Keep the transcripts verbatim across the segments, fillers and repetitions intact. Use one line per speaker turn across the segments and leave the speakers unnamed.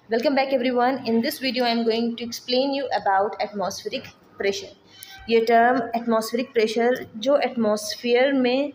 Welcome back everyone. In this video I am going to explain you about atmospheric pressure. ये term atmospheric pressure जो atmosphere में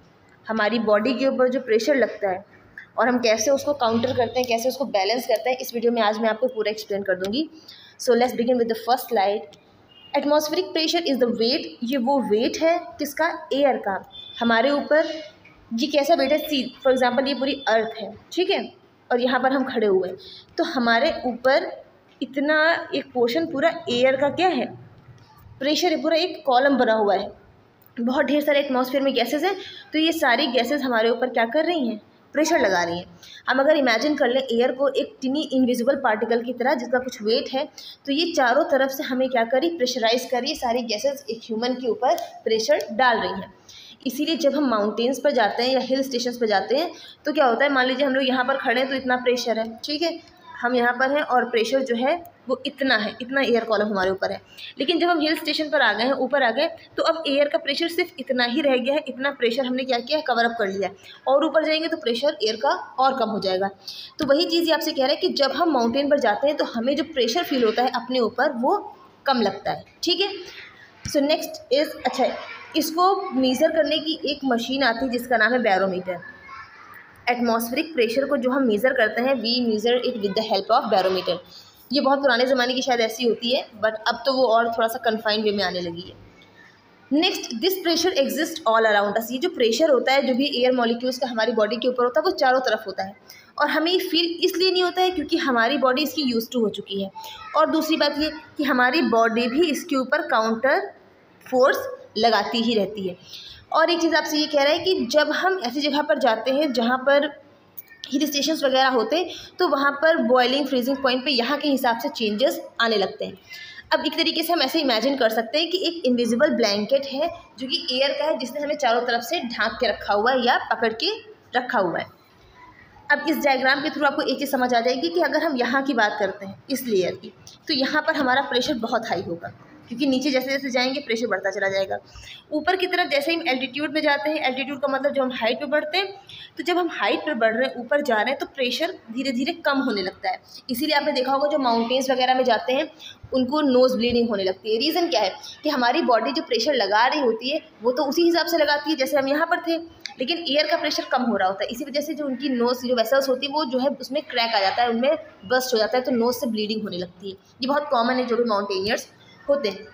हमारी body के ऊपर जो प्रेशर लगता है और हम कैसे उसको काउंटर करते हैं, कैसे उसको बैलेंस करते हैं, इस वीडियो में आज मैं आपको पूरा एक्सप्लेन कर दूंगी. So let's begin with the first slide. Atmospheric pressure is the weight. ये वो वेट है किसका? एयर का हमारे ऊपर. ये कैसा वेट है? सी फॉर एग्जांपल ये पूरी अर्थ है, ठीक है, और यहाँ पर हम खड़े हुए हैं, तो हमारे ऊपर इतना एक पोर्शन पूरा एयर का क्या है? प्रेशर है. पूरा एक कॉलम बना हुआ है. बहुत ढेर सारे एटमॉस्फेयर में गैसेस हैं, तो ये सारी गैसेस हमारे ऊपर क्या कर रही हैं? प्रेशर लगा रही हैं. हम अगर इमेजिन कर लें एयर को एक टिनी इनविजिबल पार्टिकल की तरह जिसका कुछ वेट है, तो ये चारों तरफ से हमें क्या करी? प्रेशराइज करी. सारी गैसेस एक ह्यूमन के ऊपर प्रेशर डाल रही हैं. इसीलिए जब हम माउंटेन्स पर जाते हैं या हिल स्टेशंस पर जाते हैं तो क्या होता है? मान लीजिए हम लोग यहाँ पर खड़े हैं तो इतना प्रेशर है, ठीक है, हम यहाँ पर हैं और प्रेशर जो है वो इतना है, इतना एयर कॉलम हमारे ऊपर है. लेकिन जब हम हिल स्टेशन पर आ गए हैं, ऊपर आ गए, तो अब एयर का प्रेशर सिर्फ इतना ही रह गया है. इतना प्रेशर हमने क्या किया है? कवर अप कर लिया है. और ऊपर जाएंगे तो प्रेशर एयर का और कम हो जाएगा. तो वही चीज़ ये आपसे कह रहा है कि जब हम माउंटेन पर जाते हैं तो हमें जो प्रेशर फील होता है अपने ऊपर वो कम लगता है, ठीक है. सो नेक्स्ट इज़, अच्छा, इसको मेज़र करने की एक मशीन आती है जिसका नाम है बैरोमीटर. एटमॉस्फेरिक प्रेशर को जो हम मेज़र करते हैं, we measure it with the help of barometer. ये बहुत पुराने ज़माने की शायद ऐसी होती है, बट अब तो वो और थोड़ा सा कन्फाइंड वे में आने लगी है. Next, this pressure exist all around us. ये जो प्रेशर होता है, जो भी एयर मॉलिक्यूल्स का हमारी बॉडी के ऊपर होता है, वो चारों तरफ होता है. और हमें फील इसलिए नहीं होता है क्योंकि हमारी बॉडी इसकी यूज टू हो चुकी है. और दूसरी बात ये कि हमारी बॉडी भी इसके ऊपर काउंटर फोर्स लगाती ही रहती है. और एक चीज़ आपसे ये कह रहा है कि जब हम ऐसी जगह पर जाते हैं जहाँ पर हिल स्टेशंस वगैरह होते, तो वहाँ पर बॉइलिंग फ्रीजिंग पॉइंट पे यहाँ के हिसाब से चेंजेस आने लगते हैं. अब एक तरीके से हम ऐसे इमेजिन कर सकते हैं कि एक इनविजिबल ब्लैंकेट है जो कि एयर का है, जिसने हमें चारों तरफ से ढांक के रखा हुआ है या पकड़ के रखा हुआ है. अब इस डायग्राम के थ्रू आपको एक चीज़ समझ आ जाएगी कि अगर हम यहाँ की बात करते हैं, इस लेयर की, तो यहाँ पर हमारा प्रेशर बहुत हाई होगा क्योंकि नीचे जैसे जैसे जाएंगे प्रेशर बढ़ता चला जाएगा. ऊपर की तरफ जैसे हम एल्टीट्यूड में जाते हैं, एल्टीट्यूड का मतलब जब हम हाइट पे बढ़ते हैं, तो जब हम हाइट पर बढ़ रहे हैं, ऊपर जा रहे हैं, तो प्रेशर धीरे धीरे कम होने लगता है. इसीलिए आपने देखा होगा जो माउंटेन्स वगैरह में जाते हैं उनको नोज़ ब्लीडिंग होने लगती है. रीज़न क्या है? कि हमारी बॉडी जो प्रेशर लगा रही होती है वो तो उसी हिसाब से लगाती है जैसे हम यहाँ पर थे, लेकिन एयर का प्रेशर कम हो रहा होता है. इसी वजह से जो उनकी नोज़ जो वेसल्स होती है वो जो है उसमें क्रैक आ जाता है, उनमें बस्ट हो जाता है, तो नोज़ से ब्लीडिंग होने लगती है. ये बहुत कॉमन है जो भी माउंटेनियर्स होते हैं.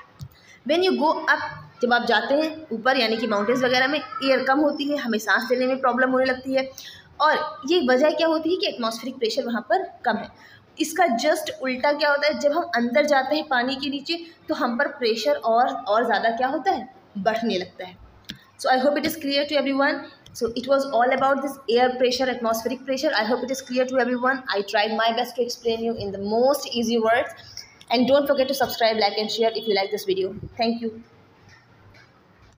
व्हेन यू गो अप, जब आप जाते हैं ऊपर यानी कि माउंटेन्स वगैरह में, एयर कम होती है, हमें सांस लेने में प्रॉब्लम होने लगती है. और ये वजह क्या होती है कि एटमॉस्फेरिक प्रेशर वहाँ पर कम है. इसका जस्ट उल्टा क्या होता है? जब हम अंदर जाते हैं पानी के नीचे तो हम पर प्रेशर और और ज़्यादा क्या होता है? बढ़ने लगता है. So I hope it is clear to everyone. So it was all about this air pressure, atmospheric pressure. I hope it is clear to everyone. I tried my best to explain you in the most easy words. And don't forget to subscribe, like and share if you like this video. Thank you.